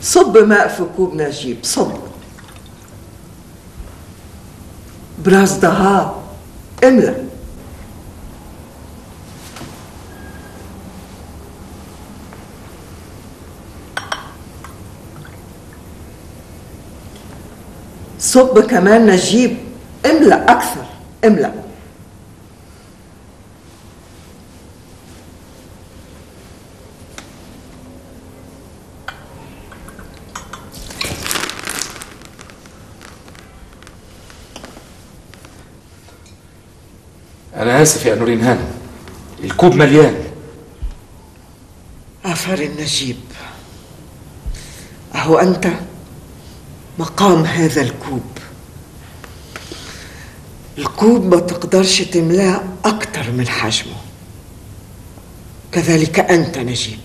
صب ماء في كوب نجيب، صب براس دهار، املأ. صب كمان نجيب، املأ أكثر، املأ. أنا آسف يا نورين هانم، الكوب مليان. عفاري نجيب، أهو أنت مقام هذا الكوب. الكوب ما تقدرش تملاه أكتر من حجمه، كذلك أنت نجيب.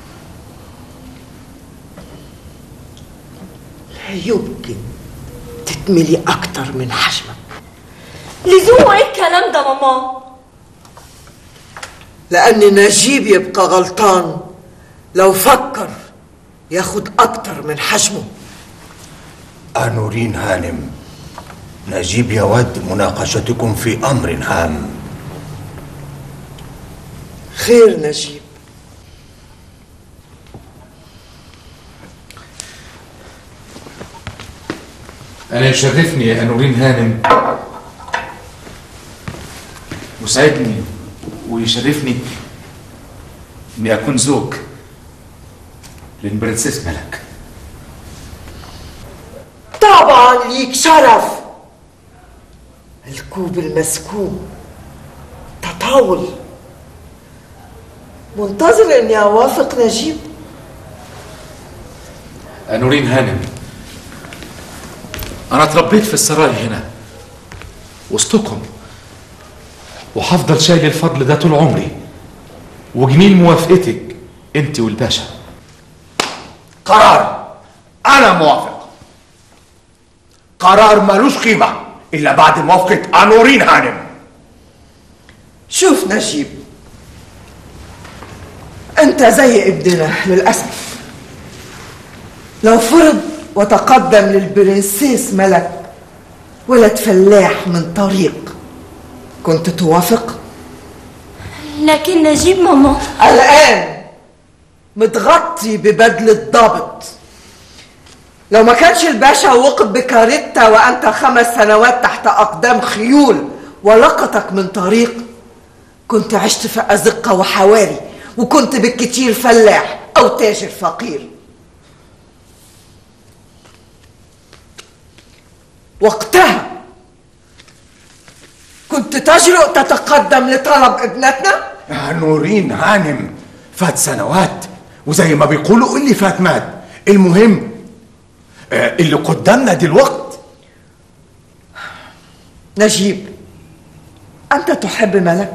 لا يمكن تتملي أكتر من حجمك. لزوم ايه الكلام ده ماما؟ لأن نجيب يبقى غلطان لو فكر ياخد أكتر من حجمه. نورين هانم، نجيب يود مناقشتكم في أمر هام. خير نجيب. أنا يشرفني يا نورين هانم، وسعدني ويشرفني إني أكون زوج للبرنسيس ملك. طبعا ليك شرف. الكوب المسكوب تطاول. منتظر اني اوافق نجيب. نورين هانم، انا اتربيت في السراي هنا وسطكم، وهفضل شايل الفضل ده طول عمري، وجميل موافقتك انت والباشا. قرار، أنا موافق. قرار ملوش قيمة إلا بعد موافقة نورين هانم. شوف نجيب، انت زي ابننا للأسف. لو فرض وتقدم للبرنسيس ملك ولد فلاح من طريق، كنت توافق؟ لكن نجيب ماما الآن متغطي ببدلة ضابط. لو ما كانش الباشا وقف بكاريتا وأنت 5 سنوات تحت أقدام خيول ولقطك من طريق، كنت عشت في أزقة وحواري، وكنت بالكتير فلاح أو تاجر فقير. وقتها كنت تجرؤ تتقدم لطلب ابنتنا؟ نورين هانم، فات سنوات، وزي ما بيقولوا اللي فات مات. المهم اللي قدامنا دلوقت. نجيب، أنت تحب ملك؟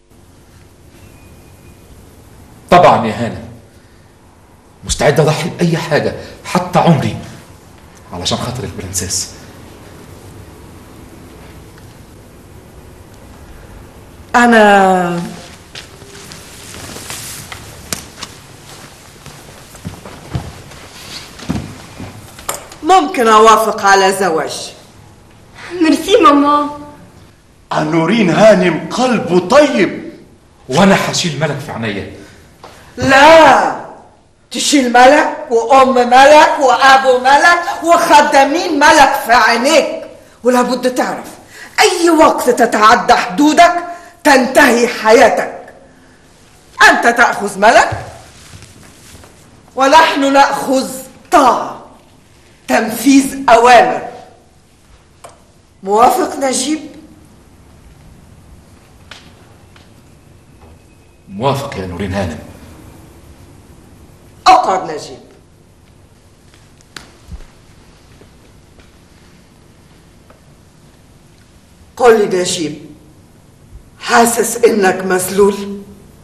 طبعا يا هانم، مستعد اضحي باي حاجه حتى عمري علشان خاطر البرنسيس. أنا ممكن أوافق على زواج. ميرسي ماما. نورين هانم قلبه طيب. وانا هشيل ملك في عينيا. لا، تشيل ملك وأم ملك وأبو ملك وخدامين ملك في عينيك. ولابد تعرف أي وقت تتعدى حدودك تنتهي حياتك. أنت تأخذ ملك ونحن نأخذ طاعة، تنفيذ أوامر. موافق نجيب؟ موافق يا نورين هانم. اقعد نجيب. قل لي نجيب، حاسس انك مذلول؟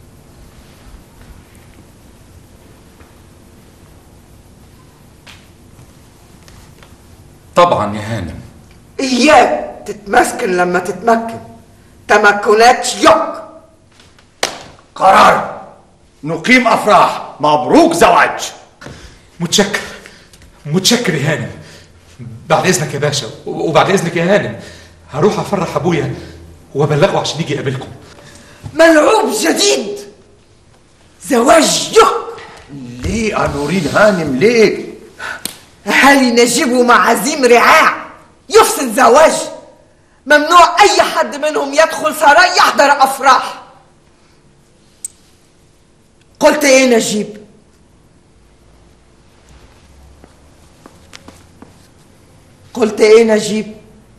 طبعا يا هانم. اياك تتمسكن لما تتمكن، تمكنات يك. قرار، نقيم أفراح. مبروك زواج. متشكر متشكر يا هانم. بعد اذنك يا باشا، وبعد اذنك يا هانم هروح افرح ابويا وابلغه عشان يجي يقابلكم. ملعوب جديد، زواج ليه يا نورين هانم ليه؟ اهالي نجيب ومعازيم رعاع، يفسد زواج. ممنوع اي حد منهم يدخل سراي يحضر افراح. قلت ايه نجيب؟ قلت ايه نجيب؟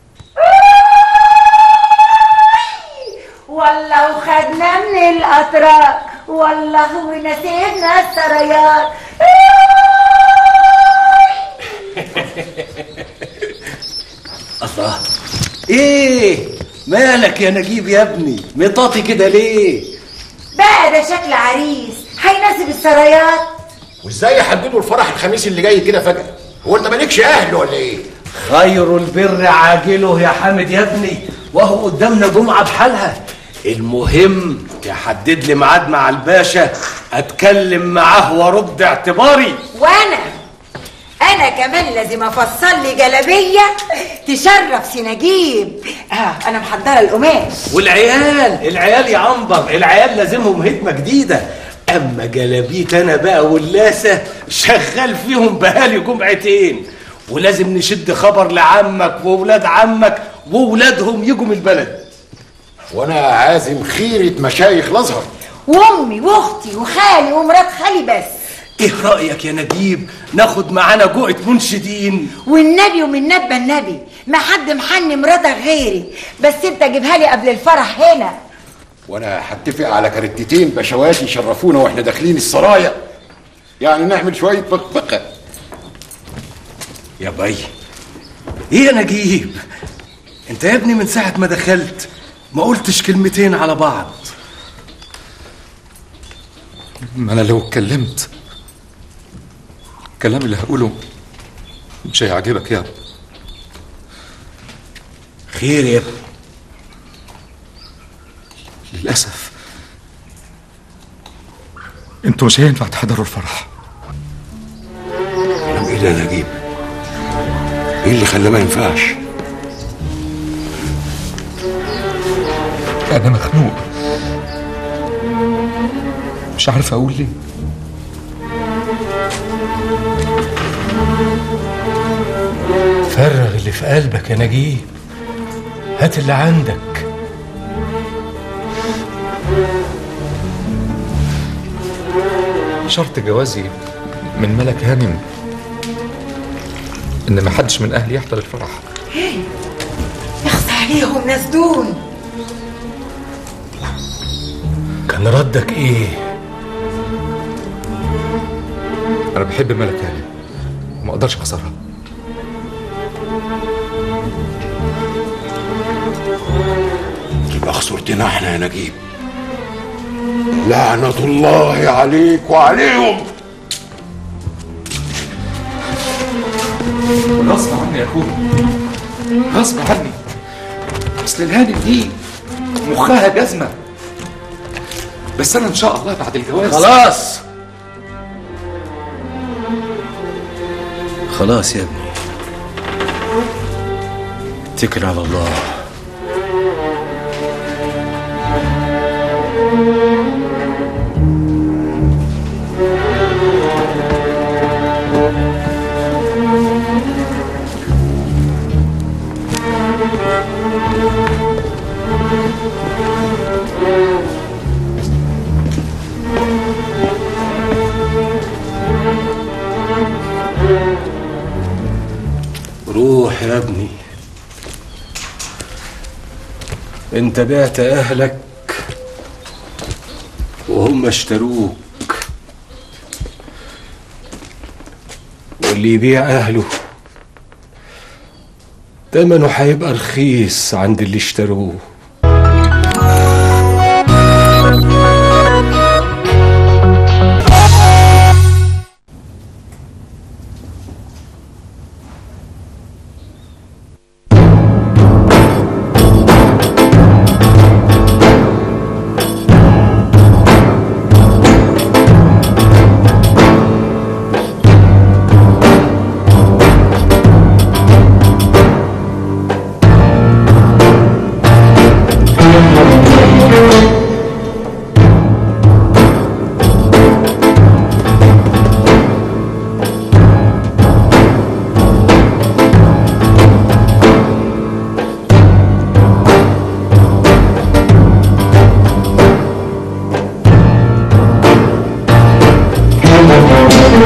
والله وخدنا من الاتراك، والله ونسينا السرايات. الله، ايه مالك يا نجيب يا ابني؟ مطاطي كده ليه؟ بقى ده شكل عريس هيناسب السرايات. وازاي يحددوا الفرح الخميس اللي جاي كده فجأة؟ هو انت مالكش اهل ولا ايه؟ خير البر عاجله يا حامد يا ابني، وهو قدامنا جمعة بحالها. المهم تحدد لي ميعاد مع الباشا اتكلم معاه وارد اعتباري. انا كمان لازم افصل لي جلابيه تشرف سي نجيب. انا محضره القماش. والعيال يا عنبر، العيال لازمهم هدمه جديده. اما جلابيت انا بقى واللاسه شغال فيهم بقالي جمعتين، ولازم نشد خبر لعمك وولاد عمك وولادهم يجوا من البلد. وانا عازم خيرة مشايخ الازهر، وامي واختي وخالي ومرات خالي. بس ايه رايك يا نجيب ناخد معانا جوعة منشدين؟ والنبي ومن نبى النبي ما حد محني مراتك غيري، بس انت جيبها لي قبل الفرح هنا. وانا هتفق على كارتتين بشوات يشرفونا واحنا داخلين السرايا، يعني نعمل شويه فقفقه. يا بي ايه يا نجيب، انت يا ابني من ساعه ما دخلت ما قلتش كلمتين على بعض. ما انا لو اتكلمت الكلام اللي هقوله مش هيعجبك يا رب. خير يا ابني؟ للاسف انتوا مش هينفع تحضروا الفرح. كلام ايه ده يا نجيب؟ ايه اللي خلاه ما ينفعش؟ انا مخنوق مش عارف اقول ليه. فرغ اللي في قلبك يا نجيب، هات اللي عندك. شرط جوازي من ملك هانم ان ما حدش من اهلي يحضر الفرح. يخص عليهم ناس دون. كان ردك ايه؟ انا بحب ملك هانم وما اقدرش اخسرها. تبقى خسرتنا احنا يا نجيب. لعنة الله عليك وعليهم. غصب عني يا اخويا، غصب عني. اصل الهانم دي مخها جزمه، بس انا ان شاء الله بعد الجواز. خلاص يا ابني، اتكل على الله. روح يا ابني، انت بعت اهلك وهم اشتروك، واللي يبيع اهله ثمنه هيبقى رخيص عند اللي اشتروه.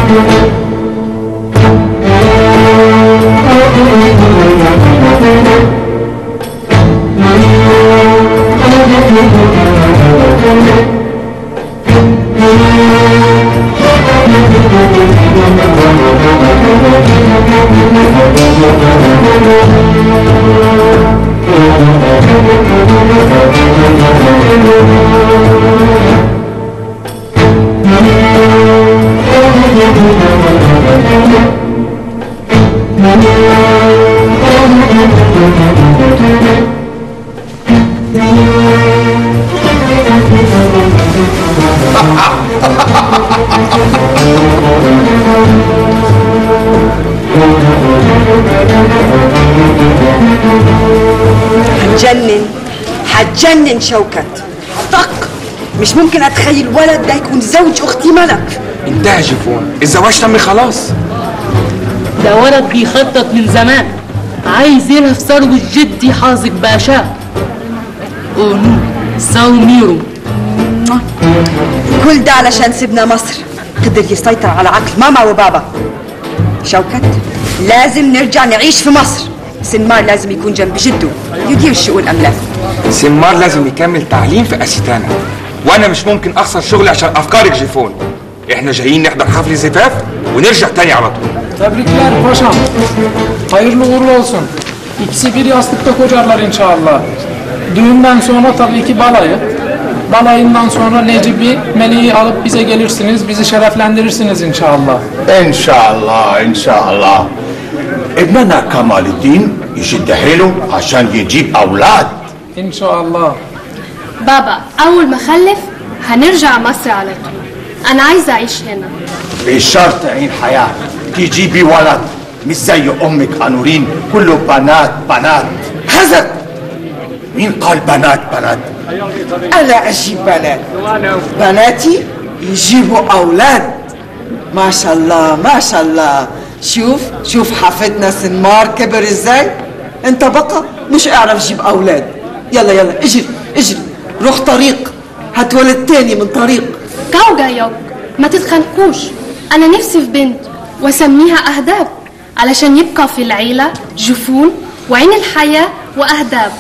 هتجنن شوكت. طق، مش ممكن اتخيل ولد ده يكون زوج اختي ملك. انتهى يا جيفون، الزواج تم خلاص. ده ولد بيخطط من زمان، عايز يلهف ثروة جدي حازق باشا. اونو ساوميرو. كل ده علشان سيبنا مصر قدر يسيطر على عقل ماما وبابا. شوكت، لازم نرجع نعيش في مصر. سنمار لازم يكون جنب جده يدير شؤون املاك. سنمار لازم يكمل تعليم في اسيتانا، وانا مش ممكن اخسر شغلي عشان افكارك جيفون. احنا جايين نحضر حفل زفاف ونرجع تاني على طول. Tebrikler paşam. Hayırlı uğurlu olsun. İkisi bir yastıkta kocarlar inşallah. Düğünden sonra tabii ki balayı. Balayından sonra Necip'i, Meleği alıp bize gelirsiniz, bizi şereflendirirsiniz inşallah. İnşallah, inşallah. ابننا كمال الدين يشد حيله عشان يجيب أولاد. إن شاء الله. بابا أول ما أخلف هنرجع مصر على طول. أنا عايزة أعيش هنا. بشرط عين حياة تجيبي ولد مش زي أمك أنورين كله بنات بنات. حسن، مين قال بنات بنات؟ أنا أجيب بنات. بناتي يجيبوا أولاد. ما شاء الله ما شاء الله. شوف حفيدنا سنمار كبر ازاي. انت بقى مش اعرف جيب اولاد. يلا اجري روح طريق، هتولد تاني من طريق. كوجا يوك، ما تتخنقوش. انا نفسي في بنت واسميها اهداب علشان يبقى في العيلة جفون وعين الحياة واهداب.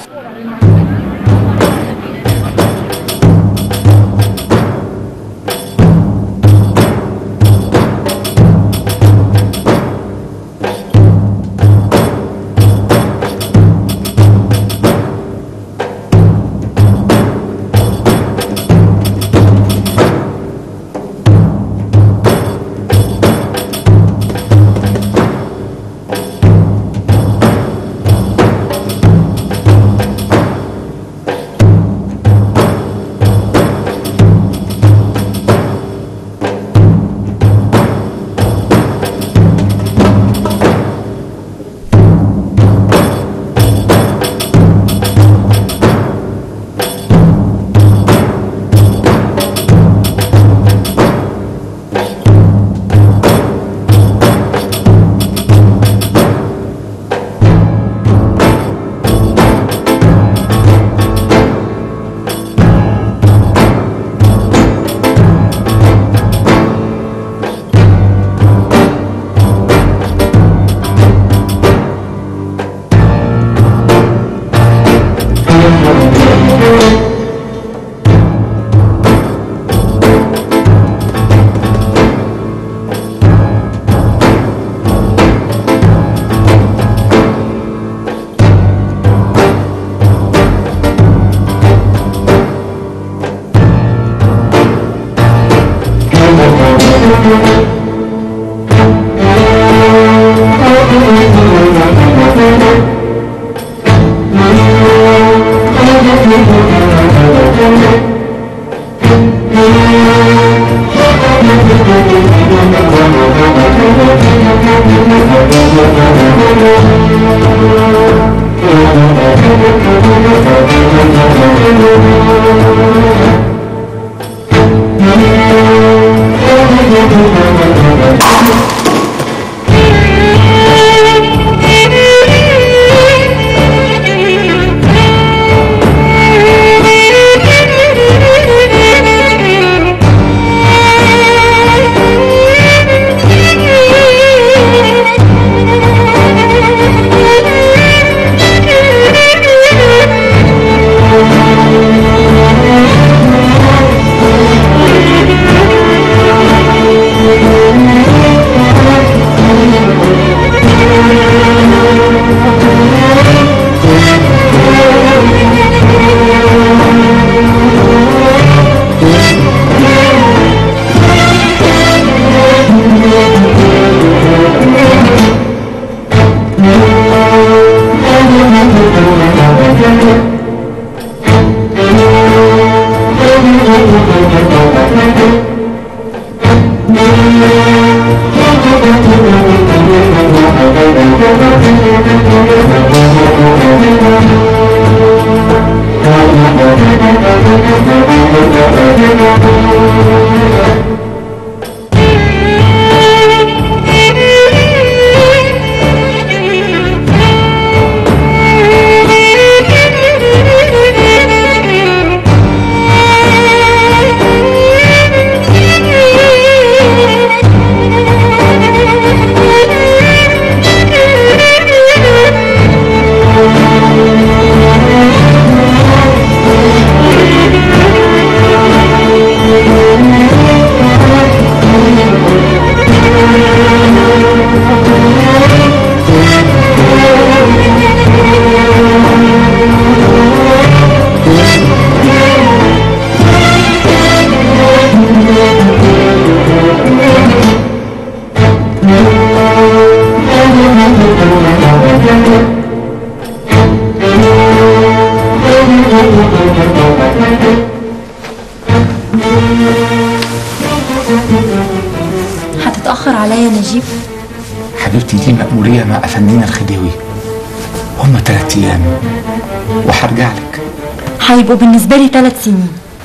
هتتأخر عليا يا نجيب؟ حبيبتي دي مأمورية مع أفندينا الخديوي، هم 3 أيام وهرجع لك. هيبقوا بالنسبة لي 3 سنين.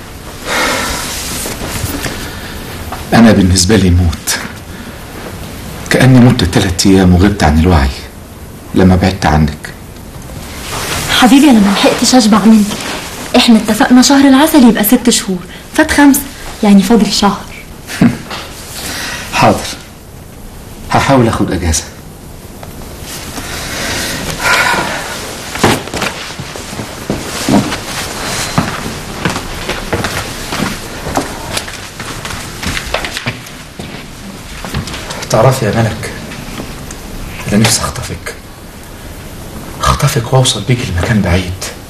أنا بالنسبة لي موت، كأني مت 3 أيام وغبت عن الوعي لما بعدت عنك. حبيبي أنا ملحقتش أشبع منك. إحنا اتفقنا شهر العسل يبقى 6 شهور، فات 5 يعني فاضل شهر. حاضر، هحاول اخد اجازة. تعرفي يا ملك، انا نفسي اخطفك واوصل بيك لمكان بعيد،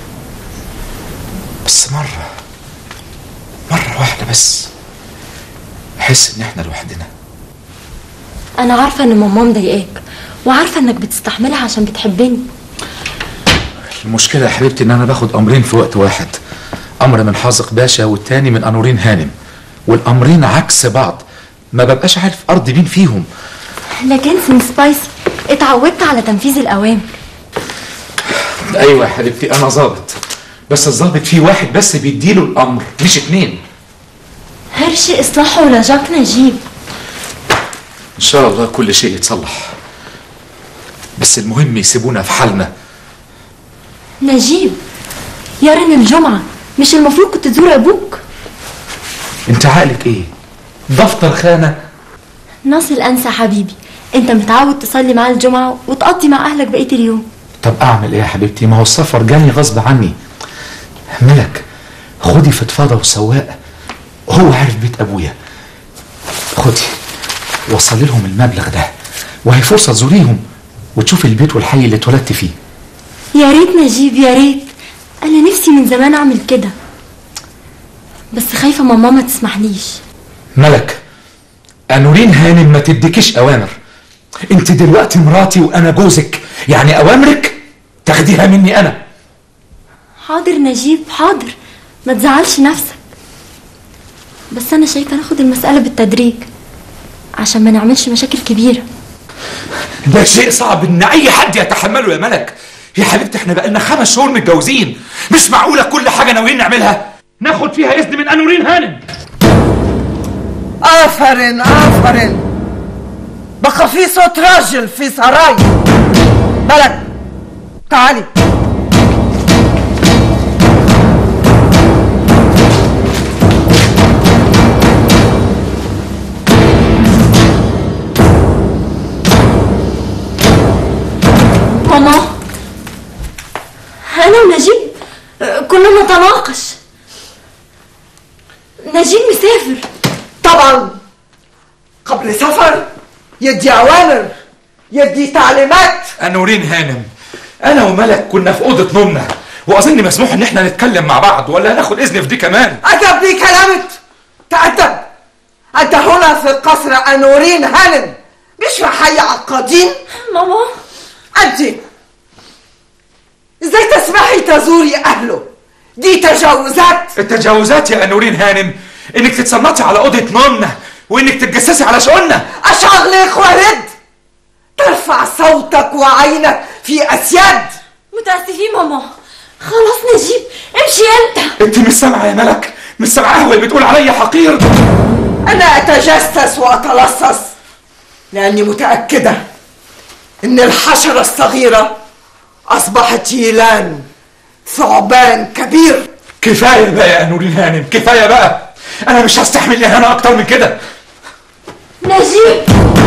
بس مرة واحدة بس احس ان احنا لوحدنا. أنا عارفة إن ماما مضايقاك، وعارفة إنك بتستحملها عشان بتحبني. المشكلة يا حبيبتي إن أنا باخد أمرين في وقت واحد، أمر من حازق باشا والتاني من أنورين هانم، والأمرين عكس بعض، ما ببقاش عارف أرضي مين فيهم. لكن سن سبايسي اتعودت على تنفيذ الأوامر. أيوة يا حبيبتي أنا ظابط، بس الظابط فيه واحد بس بيديله الأمر مش 2. هرشي إصلاحه لجاك نجيب. إن شاء الله كل شيء يتصلح، بس المهم يسيبونا في حالنا. نجيب يا رن الجمعة، مش المفروض كنت تزور أبوك؟ أنت عقلك إيه؟ دفتر خانة؟ ناصل أنسى حبيبي، أنت متعود تصلي مع الجمعة وتقضي مع أهلك بقية اليوم. طب أعمل إيه يا حبيبتي؟ ما هو السفر جاني غصب عني. ملك خدي فضفاضة وسواق، هو عارف بيت أبويا، خدي وصلي لهم المبلغ ده، وهي فرصة تزوريهم وتشوفي البيت والحي اللي اتولدت فيه. يا ريت نجيب يا ريت، أنا نفسي من زمان أعمل كده، بس خايفة ماما ما تسمحليش. ملك أنورين هانم ما تديكيش أوامر، أنت دلوقتي مراتي وأنا جوزك، يعني أوامرك تاخديها مني أنا. حاضر نجيب حاضر، ما تزعلش نفسك، بس أنا شايفة ناخد المسألة بالتدريج عشان ما نعملش مشاكل كبيرة. ده شيء صعب إن أي حد يتحمله يا ملك. يا حبيبتي احنا بقالنا 5 شهور متجوزين، مش معقولة كل حاجة ناويين نعملها ناخد فيها إذن من أنورين هانم. آفرين بقى في صوت راجل في سراي. ملك تعالي. ماما أنا ونجيب كنا نتناقش. نجيب مسافر. طبعا قبل سفر يدي أوامر، يدي تعليمات. أنورين هانم، أنا وملك كنا في أوضة نومنا، وأظن مسموح إن إحنا نتكلم مع بعض، ولا هناخد إذن في دي كمان؟ عجبني كلامك، تأدب. أنت هنا في قصر أنورين هانم، مش في حي عقادين. ماما أنت إزاي تسمحي تزوري أهله؟ دي تجاوزات. التجاوزات يا أنورين هانم إنك تتصنطي على أوضة نومنا، وإنك تتجسسي على شؤوننا. أشغلك ورد، ترفع صوتك وعينك في أسياد. متأسفين ماما، خلاص نجيب امشي أنت. أنت مش سامعة يا ملك؟ مش سامعاه وهي بتقول عليا حقير؟ أنا أتجسس وأتلصص لأني متأكدة إن الحشرة الصغيرة أصبحت يلان، ثعبان كبير. كفاية بقى يا نورين هانم، كفاية بقى. أنا مش هستحمل إهانة أكتر من كده. نجيب،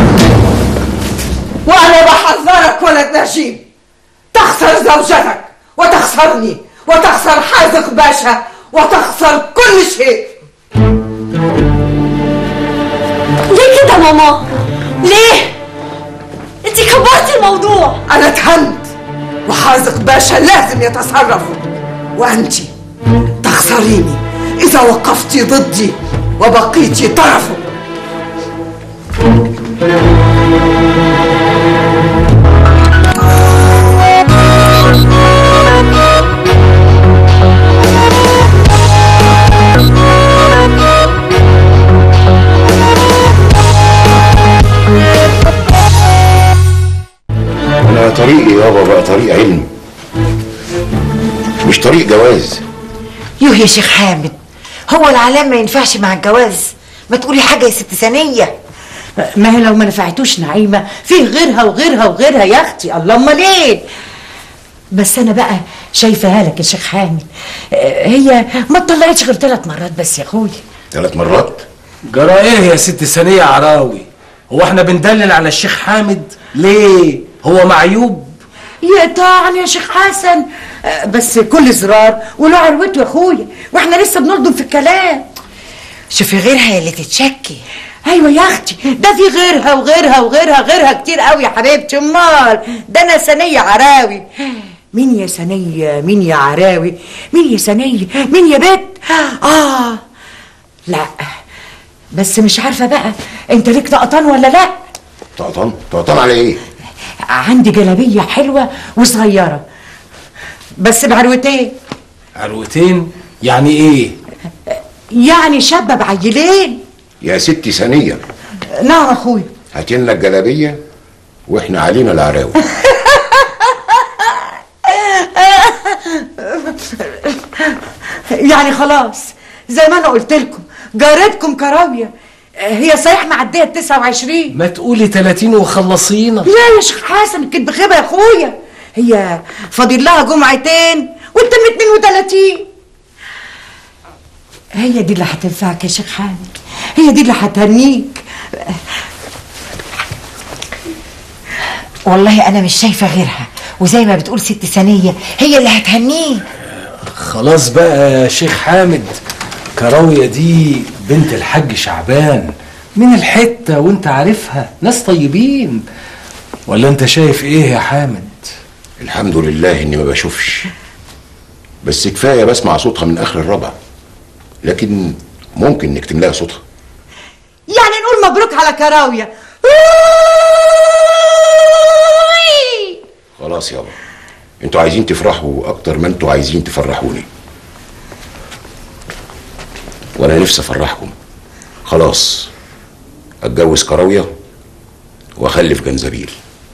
وأنا بحذرك ولد نجيب، تخسر زوجتك وتخسرني وتخسر حازق باشا وتخسر كل شيء. ليه كده ماما؟ ليه؟ انت كبرتي الموضوع. أنا اتهنت وحازق باشا لازم يتصرف، وأنت تخسريني إذا وقفتي ضدي وبقيتي طرفه. أنا طريقي يابا بقى طريق علم، مش طريق جواز. يوه يا شيخ حامد، هو العلام ما ينفعش مع الجواز؟ ما تقولي حاجه يا ست ثانيه. ما هي لو ما نفعتوش نعيمه في غيرها وغيرها وغيرها يا اختي. الله، امال ايه؟ بس انا بقى شايفاها لك يا شيخ حامد، هي ما اتطلقتش غير 3 مرات بس يا اخويا. 3 مرات؟ جرى ايه يا ست ثانيه عراوي؟ هو احنا بندلل على الشيخ حامد ليه؟ هو معيوب؟ يقطعني يا شيخ حسن، بس كل زرار وله عروته يا اخويا، واحنا لسه بنلضم في الكلام. شوفي غيرها يا اللي تتشكي. ايوه يا اختي، ده في غيرها وغيرها وغيرها غيرها كتير قوي يا حبيبتي. امال ده انا ثانيه عراوي. مين يا ثانيه؟ مين يا عراوي؟ مين يا ثانيه؟ مين يا بت؟ لا بس مش عارفه بقى انت ليك طقطان ولا لا؟ طقطان؟ طقطان على ايه؟ عندي جلابيه حلوه وصغيره بس بعروتين. عروتين؟ يعني ايه؟ يعني شابه بعيلين. يا ستي ثانيه. نعم اخويا. هاتي لنا الجلابيه واحنا علينا العراوي. يعني خلاص زي ما انا قلت لكم جارتكم كراويه هي صحيح معديه 29. ما تقولي 30 وخلصينا. لا يا شيخ حسن الكدب خيبه يا اخويا، هي فاضل لها جمعتين وتم 32. هي دي اللي هتنفعك يا شيخ حامد، هي دي اللي هتهنيك. والله انا مش شايفه غيرها، وزي ما بتقول ست ثانيه هي اللي هتهنيه. خلاص بقى يا شيخ حامد، كراويه دي بنت الحاج شعبان من الحته وانت عارفها، ناس طيبين. ولا انت شايف ايه يا حامد؟ الحمد لله اني ما بشوفش، بس كفايه بسمع صوتها من اخر الربع، لكن ممكن نكتم لها صوتها. يعني نقول مبروك على كراويه. خلاص يابا، انتوا عايزين تفرحوا اكتر ما انتوا عايزين تفرحوني، وانا نفسي افرحكم. خلاص اتجوز كراويه واخلف جنزبيل.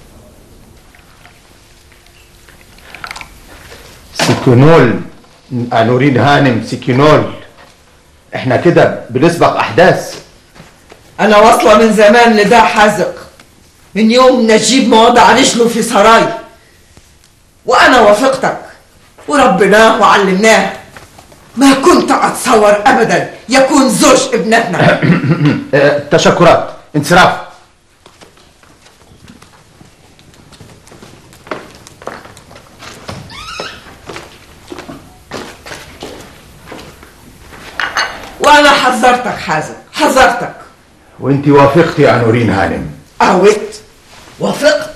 سكينول نورين هانم، سكينول، احنا كده بنسبق احداث. انا واصله من زمان لده حزق، من يوم نجيب ما وضع رجله في سراي، وانا وافقتك وربناه وعلمناه. ما كنت اتصور ابدا يكون زوج ابنتنا. تشكرات، انصراف. وانا حذرتك حازم، حذرتك. وانت وافقتي يا نورين هانم. قوت، وافقت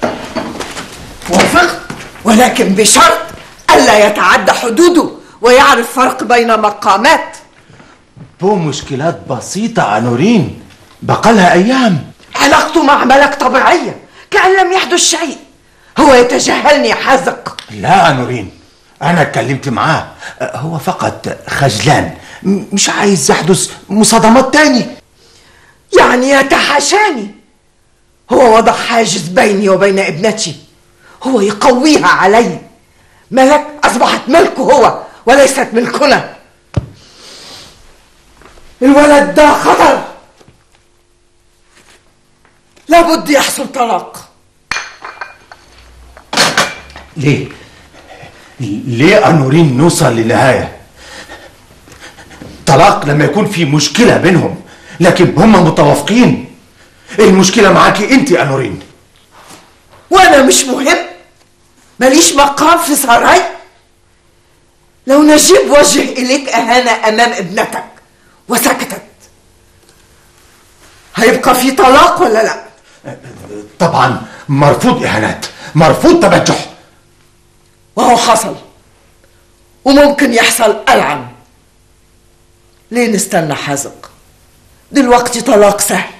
ولكن بشرط الا يتعدى حدوده ويعرف فرق بين مقامات. بو مشكلات بسيطة يا نورين، بقالها ايام. علاقته مع ملك طبيعية كأن لم يحدث شيء. هو يتجاهلني يا حازق. لا يا نورين، انا اتكلمت معاه، هو فقط خجلان، مش عايز يحدث مصادمات تاني. يعني يتحاشاني. هو وضع حاجز بيني وبين ابنتي، هو يقويها علي. ملك أصبحت ملكه هو وليست ملكنا. الولد ده خطر، لابد يحصل طلاق. ليه أنورين نوصل لنهاية؟ طلاق لما يكون في مشكلة بينهم، لكن هم متوافقين. المشكلة معاكي انت يا أنورين. وانا مش مهم؟ ماليش مقام في سراي؟ لو نجيب وجه اليك اهانة امام ابنتك وسكتت، هيبقى في طلاق ولا لا؟ طبعا مرفوض اهانات، مرفوض تبجح. وهو حصل وممكن يحصل ألعن. ليه نستنى حزق؟ دلوقتي طلاق سهل،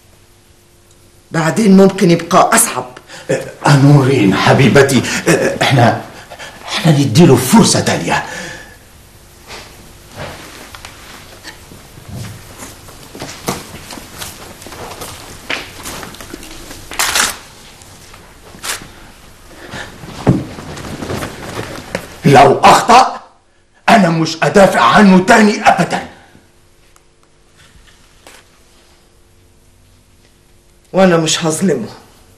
بعدين ممكن يبقى أصعب. أنورين حبيبتي، احنا نديله فرصة تانية. لو أخطأ أنا مش أدافع عنه تاني أبدا. وأنا مش هظلمه.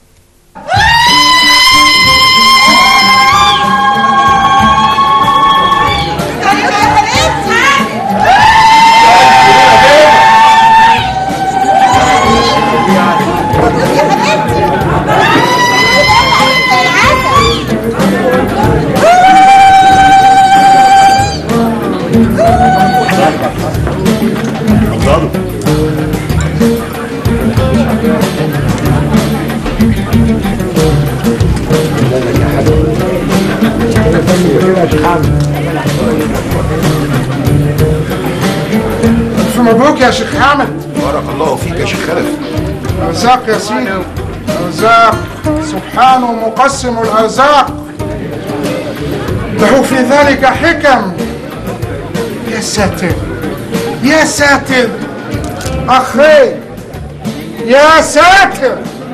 ألف مبروك يا شيخ حامد. بارك الله فيك يا شيخ خلف. أرزاق يا سيدي، أرزاق. سبحانه مقسم الأرزاق، له في ذلك حكم. يا ساتر يا ساتر، أخي يا ساتر،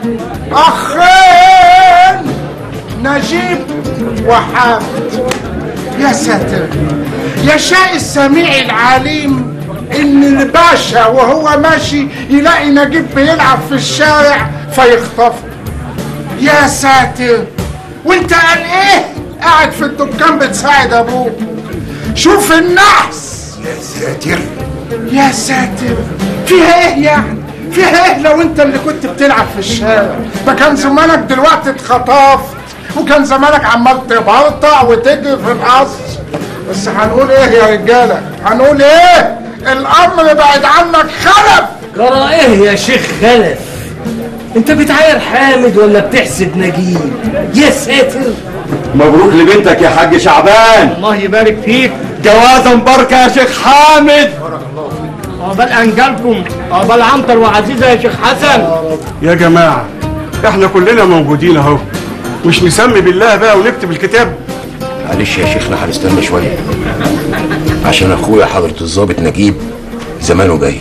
أخين نجيب وحامد. يا ساتر، يشاء السميع العليم ان الباشا وهو ماشي يلاقي نجيب بيلعب في الشارع فيخطفه. يا ساتر، وانت قال ايه قاعد في الدكان بتساعد ابوه؟ شوف النحس. يا ساتر يا ساتر، فيها ايه يعني؟ فيها ايه لو انت اللي كنت بتلعب في الشارع؟ ما كان زمانك دلوقتي اتخطفت، وكان زمانك عمال تبرطع وتجري في القصر. بس هنقول ايه يا رجاله؟ هنقول ايه؟ الامر بعد عنك خلف. جرى ايه يا شيخ خلف؟ انت بتعاير حامد ولا بتحسد نجيب؟ يا ساتر. مبروك لبنتك يا حاج شعبان. الله يبارك فيك. جوازة مباركة يا شيخ حامد. عقبال انجلكم، عقبال عنتر وعزيزه يا شيخ حسن. يا جماعه احنا كلنا موجودين اهو، مش نسمي بالله بقى ونكتب الكتاب؟ معلش يا شيخنا هنستنى شويه عشان اخويا حضرة الضابط نجيب زمانه جاي،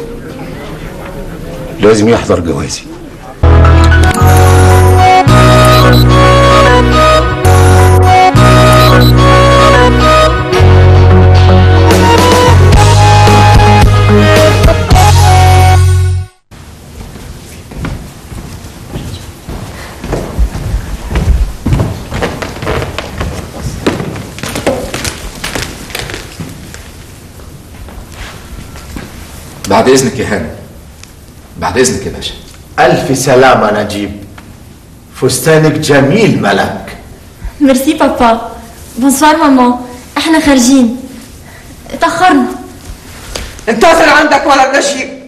لازم يحضر جوازي. بعد اذنك يا هانم، بعد اذنك يا باشا. ألف سلامة نجيب، فستانك جميل ملك. ميرسي بابا. بونسوار ماما، احنا خارجين، اتأخرنا. انتظر عندك ولد نجيب.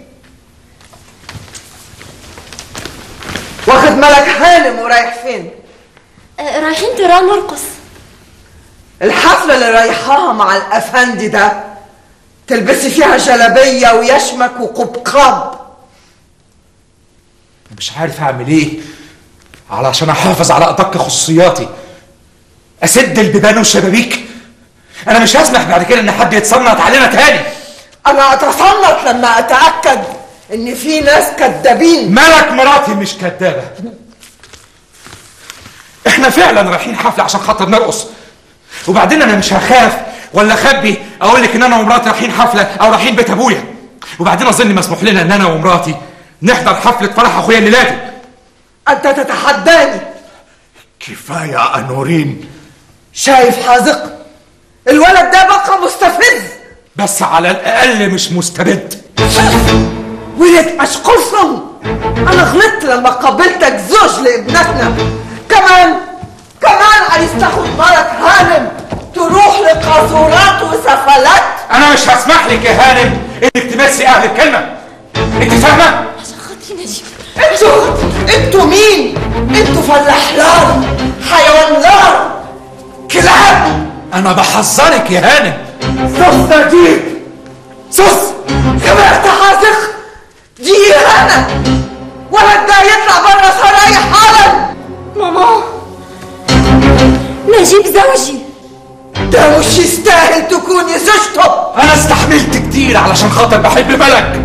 واخد ملك هانم ورايح فين؟ رايحين ترى نرقص. الحفلة اللي رايحاها مع الأفندي ده تلبسي فيها جلابية ويشمك وقبقاب. مش عارف اعمل ايه علشان احافظ على ادق خصوصياتي. اسد البيبان والشبابيك؟ انا مش هسمح بعد كده ان حد يتصنت علينا تاني. انا اتصنت لما اتاكد ان في ناس كدابين. ملك مراتي مش كدابه. احنا فعلا رايحين حفله عشان خاطر نرقص، وبعدين انا مش هخاف ولا اخبي اقول لك ان انا ومراتي رايحين حفله او رايحين بيت ابويا. وبعدين اظن مسموح لنا ان انا ومراتي نحضر حفله فرح اخويا الليلاتي. انت تتحداني؟ كفايه يا نورين. شايف حازق؟ الولد ده بقى مستفز، بس على الاقل مش مستبد. ولد اشقرصن، انا غلطت لما قابلتك زوج لابنتنا. كمان عايز تاخد مرات هانم تروح لقاصورات وسفلات؟ انا مش هسمح لك يا هانم انك تمسي اهل الكلمه، انت فاهمه؟ عشان خاطري نجيب. انتوا مين؟ انتوا فلاحلار، حيوانلار، كلاب. انا بحذرك يا هانم. سوس نجيب، سوس. سمعت حازق؟ دي اهانه. ولد ده يطلع بره سرايا حالا. ماما، نجيب زوجي، ده مش يستاهل تكوني زوجته. انا استحملت كتير علشان خاطر بحب ملك.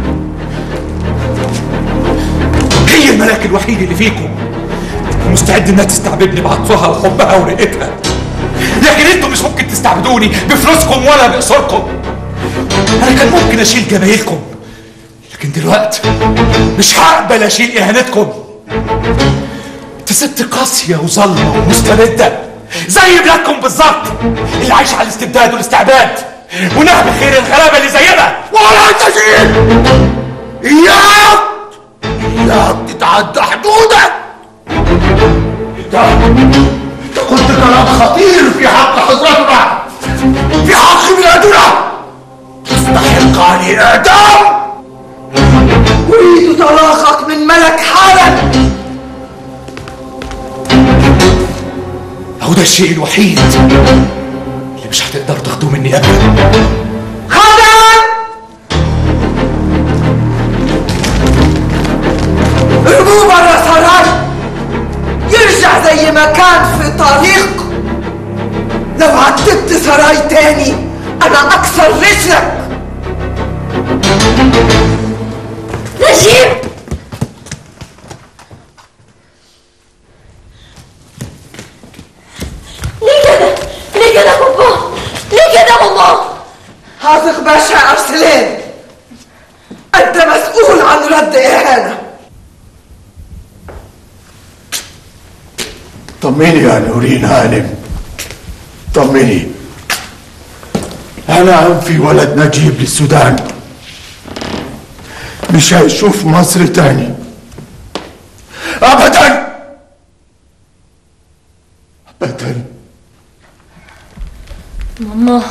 هي الملك الوحيد اللي فيكم مستعد انها تستعبدني بعطفها وحبها ورقتها، لكن انتوا مش ممكن تستعبدوني بفلوسكم ولا بقصوركم. انا كان ممكن اشيل جمايلكم، لكن دلوقتي مش هقبل اشيل اهانتكم. انت ست قاسيه وظالمه ومستبده زي بلادكم بالظبط، اللي عايش على الاستبداد والاستعباد ونهب خير الغلابه اللي زينا. ولا تجيب اياك تتعدى حدودك. انت قلت كلام خطير في حق حضرتنا، في حق بلادنا، تستحق عليه اعدام. اريد طلاقك من ملك حالا. هو ده الشيء الوحيد اللي مش هتقدر تاخدوه مني ابدا. خادم، ارموه برا سراي، يرجع زي ما كان في طريق. لو عتبت سراي تاني انا اكسر رجلك. نجيب، ليه كده بابا؟ ليه كده ماما؟ حازق باشا ارسلان، انت مسؤول عن رد اهانه. طمني يا نورين هانم، طمني. انا عم في ولد نجيب للسودان، مش هيشوف مصر تاني ابدا ابدا. ماما،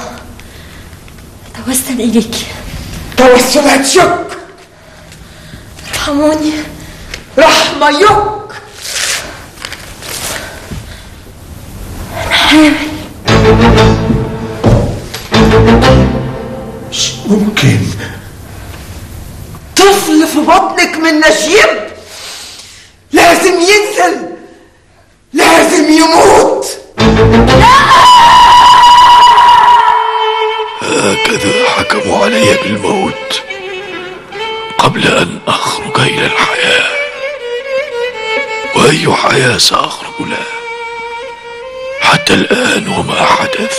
توسل إليك. توسلات شك. ارحموني. رحمة يك. أنا حامل. مش ممكن. طفل في بطنك من نجيب لازم ينزل، لازم يموت. هكذا حكموا علي بالموت قبل أن أخرج إلى الحياة، وأي حياة سأخرج لها؟ حتى الآن وما حدث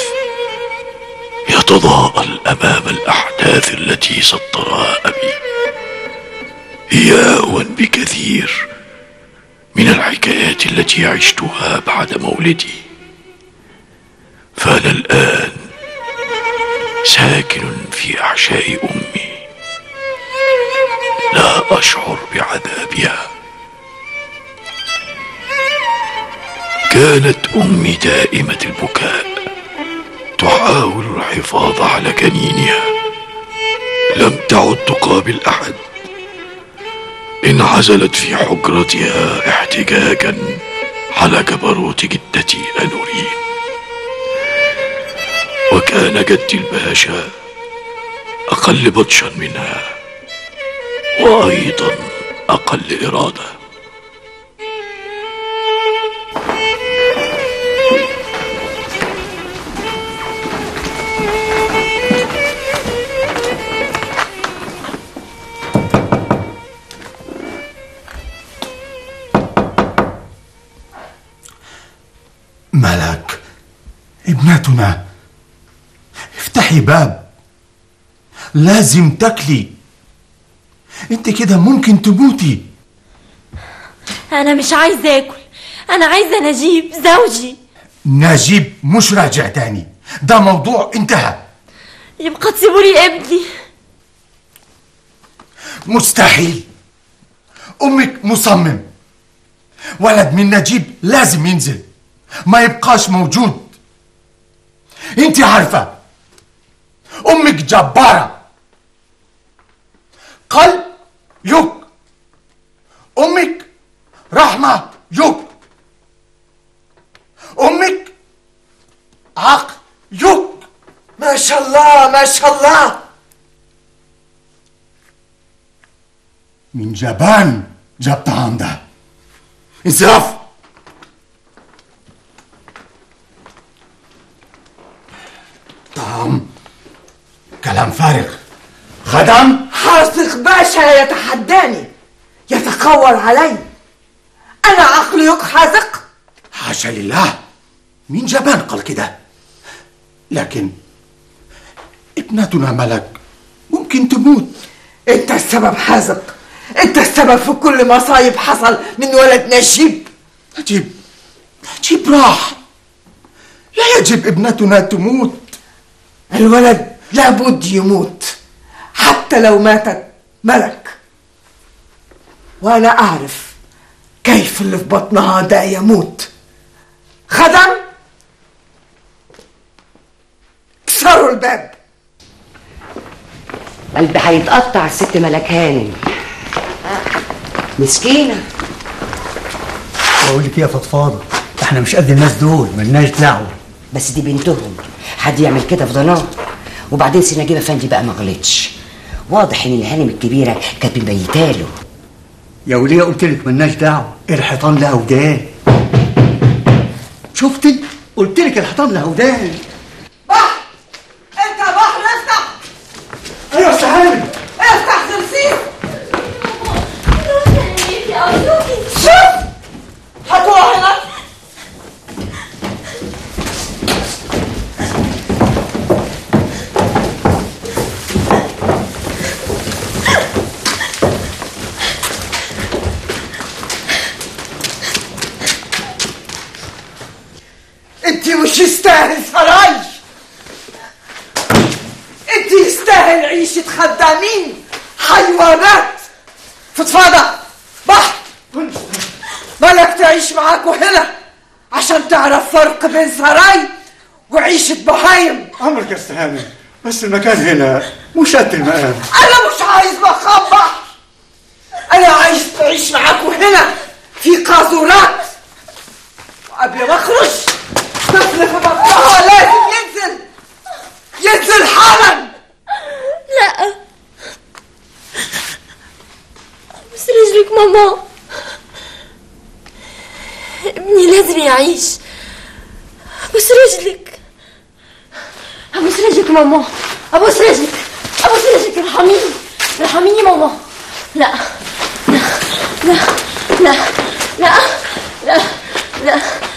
يتضاءل أمام الأحداث التي سطرها أبي، هي أهون بكثير من الحكايات التي عشتها بعد مولدي. فأنا الآن ساكن في أحشاء أمي، لا أشعر بعذابها. كانت أمي دائمة البكاء، تحاول الحفاظ على جنينها، لم تعد تقابل أحد. انعزلت في حجرتها احتجاجا على جبروت جدتي أنورين. وكان جدي الباشا أقل بطشا منها، وأيضا أقل إرادة. ملك ابنتنا، افتحي باب، لازم تاكلي. انت كده ممكن تموتي. انا مش عايزه اكل، انا عايزه نجيب زوجي. نجيب مش راجع تاني، ده موضوع انتهى. يبقى تسيبوا لي ابني. مستحيل، امك مصمم. ولد من نجيب لازم ينزل، ما يبقاش موجود. انت عارفه امك جباره، قلب يك، امك رحمه يك، امك عقل يك. ما شاء الله ما شاء الله. من جبان جاب طعام ده. انصراف. طعام كلام فارغ. خدم حاصخ باشا يتحداني، يتقول علي. انا عقلي يك حاذق؟ حاشا لله، مين جبان قال كده؟ لكن ابنتنا ملك ممكن تموت. انت السبب حاذق، انت السبب في كل مصايب حصل من ولد نجيب. نجيب راح، لا يجب ابنتنا تموت. الولد لابد يموت حتى لو ماتت ملك، وانا اعرف كيف اللي في بطنها ده يموت. خدم كسروا الباب. قلبي هيتقطع الست ملك هانم، مسكينه. بقول لك ايه يا فضفاضه، احنا مش قد الناس دول، ملناش دعوه. بس دي بنتهم، حد يعمل كده في ضناه؟ وبعدين سي نجيب افندي بقى ما غلطش، واضح ان الهانم الكبيره كانت مبيتاله. يا وليه قلت لك ملناش دعوه، الحيطان لها ودان. شفتي؟ قلت لك الحيطان لها ودان. بحر، انت يا بحر افتح. ايوه يا استاذ هانم. افتح خرسيس. شوف هتقع هنا. انت مش يستاهل سراي، انت يستاهل عيشة خدامين حيوانات. فضفاضة بحر، مالك تعيش معاكوا هنا عشان تعرف فرق بين سراي وعيشة بهايم. عمرك يا استاذ هانم، بس المكان هنا مش قد المقام. انا مش عايز مقام بحر، انا عايز تعيش معاكوا هنا في قاذورات. وقبل ما اخرج طفل في بطنها لازم ينزل حالا. لا بس رجلك ماما، ابني لازم يعيش. ابوس رجلك، ابوس رجلك ماما، ابوس رجلك، ابوس رجلك. ارحميني ارحميني ماما. لا لا لا لا لا لا